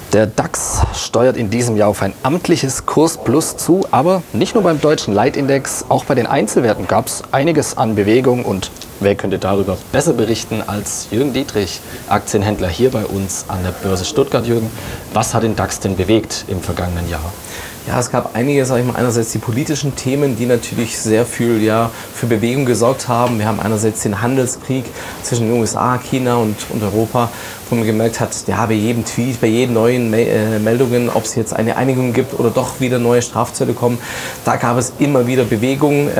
Der DAX steuert in diesem Jahr auf ein amtliches Kursplus zu, aber nicht nur beim deutschen Leitindex, auch bei den Einzelwerten gab es einiges an Bewegung und wer könnte darüber besser berichten als Jürgen Dietrich, Aktienhändler hier bei uns an der Börse Stuttgart. Jürgen, was hat den DAX denn bewegt im vergangenen Jahr? Ja, es gab einige, sage ich mal, einerseits die politischen Themen, die natürlich sehr viel für Bewegung gesorgt haben. Wir haben einerseits den Handelskrieg zwischen den USA, China und Europa, wo man gemerkt hat, ja, bei jedem Tweet, bei jeden neuen Meldungen, ob es jetzt eine Einigung gibt oder doch wieder neue Strafzölle kommen, da gab es immer wieder Bewegung.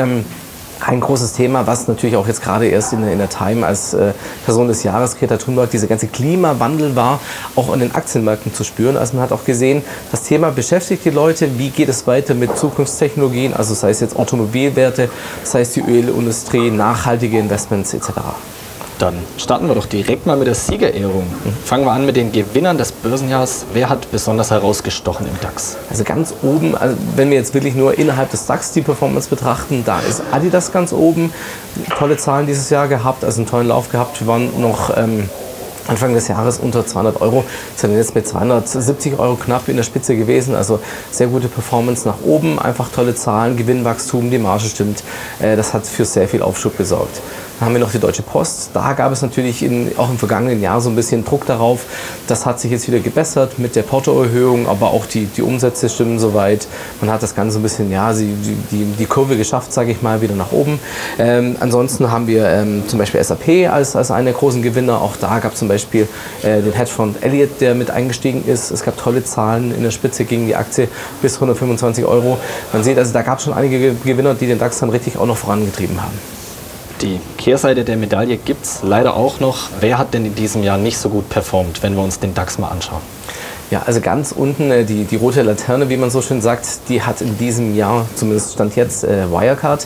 Ein großes Thema, was natürlich auch jetzt gerade erst in der Time als Person des Jahres, Greta Thunberg, dieser ganze Klimawandel war, auch an den Aktienmärkten zu spüren. Also man hat auch gesehen, das Thema beschäftigt die Leute, wie geht es weiter mit Zukunftstechnologien, also sei es jetzt Automobilwerte, sei es die Ölindustrie, nachhaltige Investments etc. Dann starten wir doch direkt mal mit der Siegerehrung. Fangen wir an mit den Gewinnern des Börsenjahres. Wer hat besonders herausgestochen im DAX? Also ganz oben, also wenn wir jetzt wirklich nur innerhalb des DAX die Performance betrachten, da ist Adidas ganz oben. Tolle Zahlen dieses Jahr gehabt, also einen tollen Lauf gehabt. Wir waren noch Anfang des Jahres unter 200 Euro, sind jetzt mit 270 Euro knapp in der Spitze gewesen. Also sehr gute Performance nach oben, einfach tolle Zahlen, Gewinnwachstum, die Marge stimmt. Das hat für sehr viel Aufschub gesorgt. Dann haben wir noch die Deutsche Post. Da gab es natürlich auch im vergangenen Jahr so ein bisschen Druck darauf. Das hat sich jetzt wieder gebessert mit der Portoerhöhung, aber auch die Umsätze stimmen soweit. Man hat das Ganze ein bisschen, ja, die Kurve geschafft, sage ich mal, wieder nach oben. Ansonsten haben wir zum Beispiel SAP als einen der großen Gewinner. Auch da gab es zum Beispiel den Hedgefonds Elliott, der mit eingestiegen ist. Es gab tolle Zahlen. In der Spitze ging die Aktie bis 125 Euro. Man sieht, also da gab es schon einige Gewinner, die den DAX dann richtig auch noch vorangetrieben haben. Die Kehrseite der Medaille gibt es leider auch noch. Wer hat denn in diesem Jahr nicht so gut performt, wenn wir uns den DAX mal anschauen? Ja, also ganz unten, die rote Laterne, wie man so schön sagt, die hat in diesem Jahr, zumindest stand jetzt, Wirecard,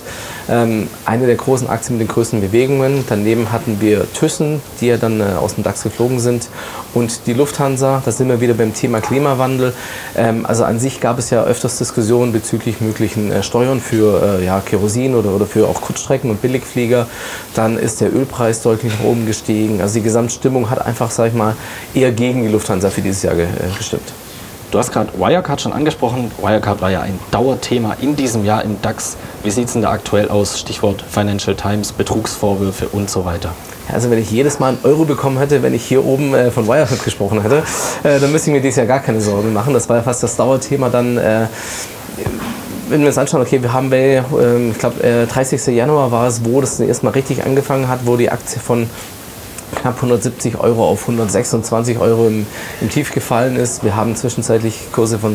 eine der großen Aktien mit den größten Bewegungen. Daneben hatten wir Thyssen, die ja dann aus dem DAX geflogen sind, und die Lufthansa. Da sind wir wieder beim Thema Klimawandel. Also an sich gab es ja öfters Diskussionen bezüglich möglichen Steuern für Kerosin oder für auch Kurzstrecken und Billigflieger. Dann ist der Ölpreis deutlich nach oben gestiegen. Also die Gesamtstimmung hat einfach, sag ich mal, eher gegen die Lufthansa für dieses Jahr gestimmt. Du hast gerade Wirecard schon angesprochen. Wirecard war ja ein Dauerthema in diesem Jahr im DAX. Wie sieht es denn da aktuell aus? Stichwort Financial Times, Betrugsvorwürfe und so weiter. Also wenn ich jedes Mal einen Euro bekommen hätte, wenn ich hier oben von Wirecard gesprochen hätte, dann müsste ich mir dieses Jahr gar keine Sorgen machen. Das war ja fast das Dauerthema dann. Wenn wir uns anschauen, okay, wir haben bei, ich glaube, 30. Januar war es, wo das erstmal richtig angefangen hat, wo die Aktie von knapp 170 Euro auf 126 Euro im Tief gefallen ist. Wir haben zwischenzeitlich Kurse von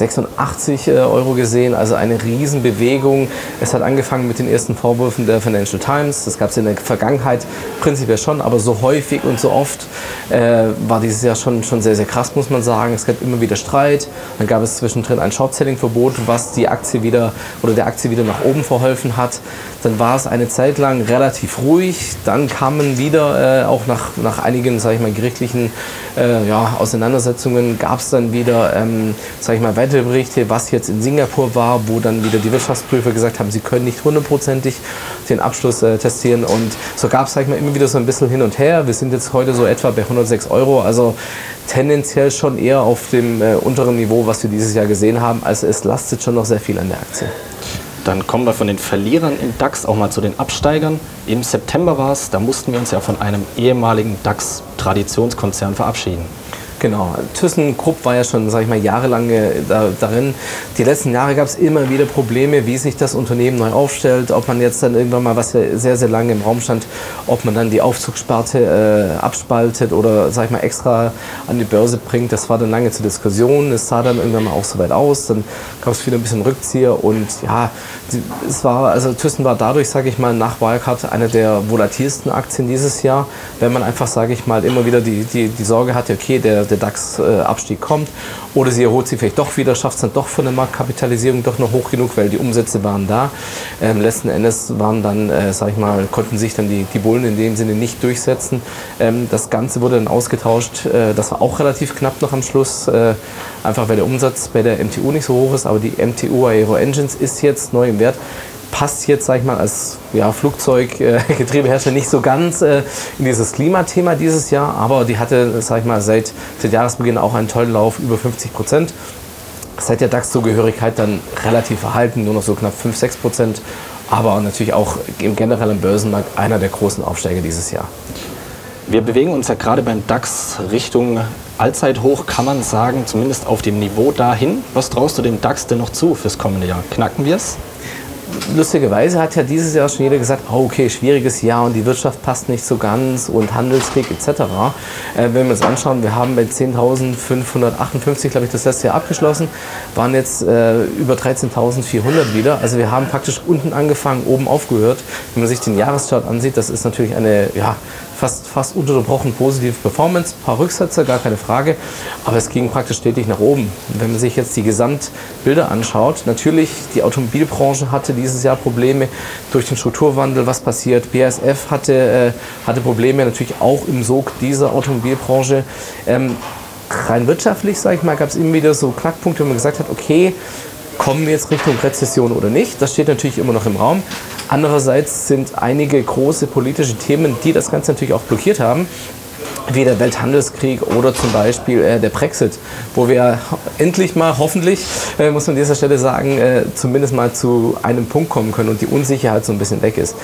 86 Euro gesehen, also eine Riesenbewegung. Es hat angefangen mit den ersten Vorwürfen der Financial Times. Das gab es in der Vergangenheit prinzipiell schon, aber so häufig und so oft war dieses Jahr schon sehr, sehr krass, muss man sagen. Es gab immer wieder Streit. Dann gab es zwischendrin ein Short-Selling-Verbot, was die Aktie wieder oder der Aktie wieder nach oben verholfen hat. Dann war es eine Zeit lang relativ ruhig. Dann kamen wieder auch nach einigen, sage ich mal, gerichtlichen Auseinandersetzungen gab es dann wieder, sage ich mal, weitere Berichte, was jetzt in Singapur war, wo dann wieder die Wirtschaftsprüfer gesagt haben, sie können nicht hundertprozentig den Abschluss testieren, und so gab es, sage ich mal, immer wieder so ein bisschen hin und her. Wir sind jetzt heute so etwa bei 106 Euro, also tendenziell schon eher auf dem unteren Niveau, was wir dieses Jahr gesehen haben. Also es lastet schon noch sehr viel an der Aktie. Dann kommen wir von den Verlierern im DAX auch mal zu den Absteigern. Im September war es, da mussten wir uns ja von einem ehemaligen DAX-Traditionskonzern verabschieden. Genau, ThyssenKrupp war ja schon, sage ich mal, jahrelang darin. Die letzten Jahre gab es immer wieder Probleme, wie sich das Unternehmen neu aufstellt, ob man jetzt dann irgendwann mal, was ja sehr, sehr lange im Raum stand, ob man dann die Aufzugssparte abspaltet oder, sage ich mal, extra an die Börse bringt. Das war dann lange zur Diskussion. Es sah dann irgendwann mal auch so weit aus. Dann gab es wieder ein bisschen Rückzieher, und ja, Thyssen war dadurch, sage ich mal, nach Wirecard eine der volatilsten Aktien dieses Jahr, wenn man einfach, sage ich mal, immer wieder die Sorge hatte, okay, der DAX-Abstieg kommt, oder sie erholt sich vielleicht doch wieder, schafft es dann doch von der Marktkapitalisierung doch noch hoch genug, weil die Umsätze waren da. Letzten Endes waren dann, sag ich mal, konnten sich dann die Bullen in dem Sinne nicht durchsetzen. Das Ganze wurde dann ausgetauscht. Das war auch relativ knapp noch am Schluss, einfach weil der Umsatz bei der MTU nicht so hoch ist, aber die MTU Aero Engines ist jetzt neu im Wert. passt jetzt, sag ich mal, als Flugzeuggetriebehersteller nicht so ganz in dieses Klimathema dieses Jahr, aber die hatte, sag ich mal, seit Jahresbeginn auch einen tollen Lauf, über 50%. Seit der DAX-Zugehörigkeit dann relativ verhalten, nur noch so knapp 5-6%, aber natürlich auch im generellen Börsenmarkt einer der großen Aufsteiger dieses Jahr. Wir bewegen uns ja gerade beim DAX Richtung Allzeithoch, kann man sagen, zumindest auf dem Niveau dahin. Was traust du dem DAX denn noch zu fürs kommende Jahr? Knacken wir es? Lustigerweise hat ja dieses Jahr schon jeder gesagt, oh, okay, schwieriges Jahr und die Wirtschaft passt nicht so ganz und Handelskrieg etc. Wenn wir uns anschauen, wir haben bei 10.558, glaube ich, das letzte Jahr abgeschlossen, waren jetzt über 13.400 wieder. Also wir haben praktisch unten angefangen, oben aufgehört. Wenn man sich den Jahreschart ansieht, das ist natürlich eine fast ununterbrochen positive Performance, ein paar Rücksetzer, gar keine Frage, aber es ging praktisch stetig nach oben. Wenn man sich jetzt die Gesamtbilder anschaut, natürlich, die Automobilbranche hatte dieses Jahr Probleme durch den Strukturwandel, was passiert, BASF hatte Probleme, natürlich auch im Sog dieser Automobilbranche. Rein wirtschaftlich, sage ich mal, gab es immer wieder so Knackpunkte, wo man gesagt hat, okay, kommen wir jetzt Richtung Rezession oder nicht? Das steht natürlich immer noch im Raum. Andererseits sind einige große politische Themen, die das Ganze natürlich auch blockiert haben, wie der Welthandelskrieg oder zum Beispiel der Brexit, wo wir endlich mal, hoffentlich, muss man an dieser Stelle sagen, zumindest mal zu einem Punkt kommen können und die Unsicherheit so ein bisschen weg ist.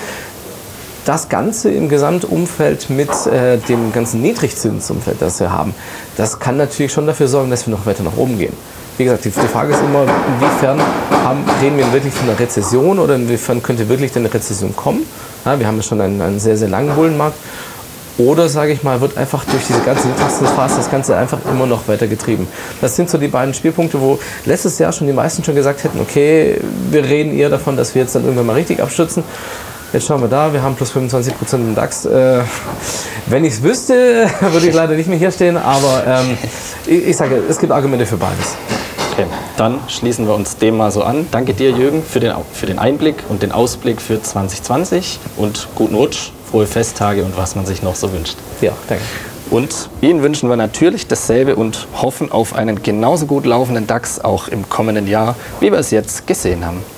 Das Ganze im Gesamtumfeld mit dem ganzen Niedrigzinsumfeld, das wir haben, das kann natürlich schon dafür sorgen, dass wir noch weiter nach oben gehen. Wie gesagt, die Frage ist immer, inwiefern reden wir wirklich von einer Rezession oder inwiefern könnte wirklich eine Rezession kommen. Ja, wir haben ja schon einen sehr, sehr langen Bullenmarkt. Oder, sage ich mal, wird einfach durch diese ganze Niedrigzinsphase das Ganze einfach immer noch weiter getrieben. Das sind so die beiden Spielpunkte, wo letztes Jahr schon die meisten schon gesagt hätten, okay, wir reden eher davon, dass wir jetzt dann irgendwann mal richtig abstürzen. Jetzt schauen wir da, wir haben plus 25% im DAX. Wenn ich es wüsste, würde ich leider nicht mehr hier stehen, aber ich sage, es gibt Argumente für beides. Okay, dann schließen wir uns dem mal so an. Danke dir, Jürgen, für den Einblick und den Ausblick für 2020 und guten Rutsch, frohe Festtage und was man sich noch so wünscht. Ja, danke. Und Ihnen wünschen wir natürlich dasselbe und hoffen auf einen genauso gut laufenden DAX auch im kommenden Jahr, wie wir es jetzt gesehen haben.